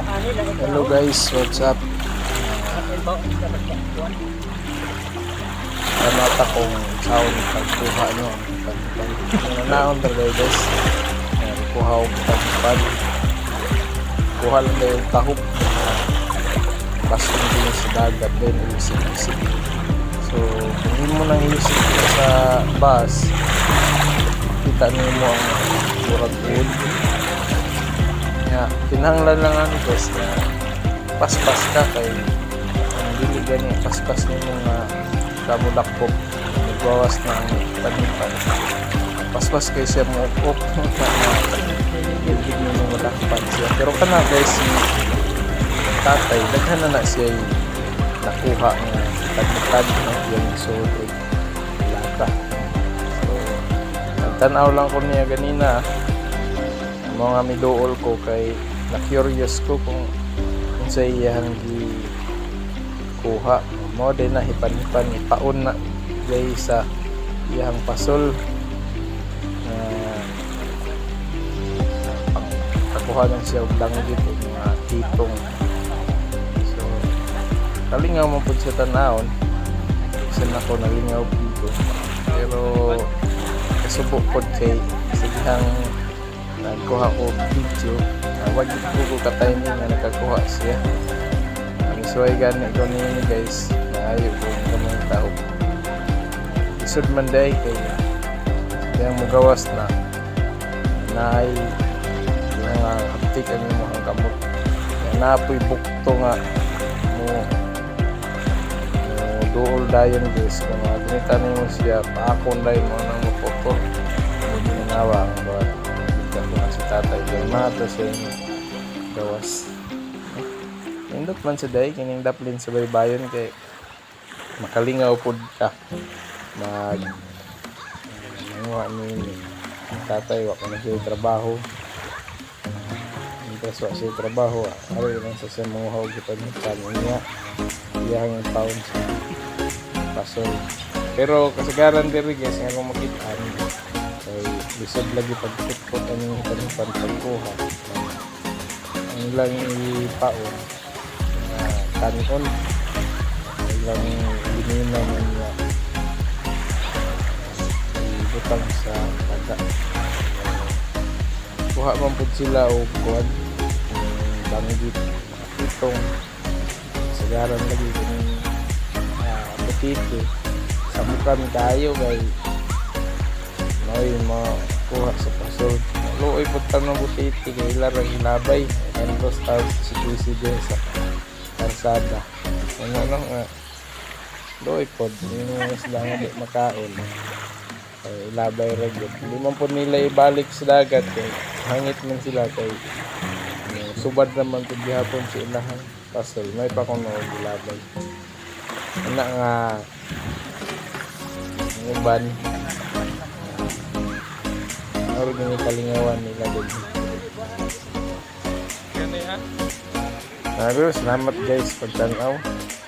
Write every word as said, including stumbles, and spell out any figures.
Hello guys, what's up? Kanata kong sound pagkuha nyo. Nananaon talaga guys. Kuha ko pagpad. Kuha lang na yung tahop. Basking din sa dagat din. Ilisip-isip. So, kung hindi mo nang ilisip sa bus, kita nyo mo ang murag wood. Yeah, pinahanglan lang ano guys na paspas ka kay ang dili gani paspas ni mga kamulakpok nagbawas na ang panipan paspas kay siya mo up na hindi mo mo malakpan siya pero kana guys si tatay daghan na na siya nakuha nga tagtad na yung sold lata so nagtanaw lang ko niya ganina mga midool ko kay na-curious ko kung kung sa iyang kuha mo din na hipan-hipan ipaon na gay sa iyang pasol na uh, kakuha lang siya og langgit o mga tipong so kalingaw mo po siya tanahon kasi ako nalingaw dito pero kasubok po kay sigihang nagkuha ko video uh, wag ko ko ka-timing na nakakuha siya ang suway gani ko nini guys na ayaw ko kamang tao isod man day kay kaya mo gawas na na ay nga haptik ang mga kamot kaya naapoy bukto nga mo mo dool dayon guys kung uh, ginitan mo siya paakon dayon mo nang mapotol hindi ginawa ang bawat si tatay kaya mato siya yung gawas nindot man sa day kining daplin sa baybayon kay makalingaw pod ka mag nanguha ni tatay wak na siya yung trabaho interest wak siya yung trabaho araw lang sa siya mga hugipan niya iyahang yung pound sa pasol pero kasagaran diri guys nga kung makita ay lisod lagi pagpukpot ang hipan-hipan pagkuha ang ilang ipaon na kanon ang ilang gininaw niya ibutang sa kada kuha man po sila o kuhan banggit itong sagaran lagi ganun uh, butiti sa mukha mi tayo kay ay makuha sa pasol luoy po tanong butiti kay larang ilabay and dos tawag si President sa karsada ano lang nga luoy po yung mga isla nga di makaon ay ilabay ragyot hindi man po nila ibalik sa dagat kay hangit man sila kay ano, subad naman po gihapon sa ilahang pasol may pa kung noon ilabay ano nga yung ban or gini kalingawan nila doon. Gani ha? Salamat guys pagtanaw.